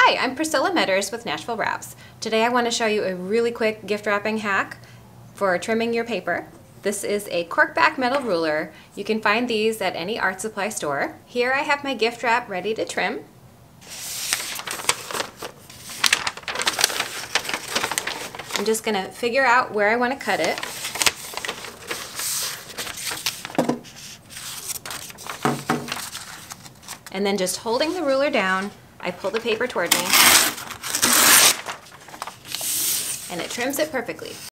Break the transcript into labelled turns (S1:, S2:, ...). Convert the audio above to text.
S1: Hi, I'm Priscilla Metters with Nashville Wraps. Today I want to show you a really quick gift wrapping hack for trimming your paper. This is a cork-backed metal ruler. You can find these at any art supply store. Here I have my gift wrap ready to trim. I'm just going to figure out where I want to cut it. And then just holding the ruler down, I pull the paper toward me, and it trims it perfectly.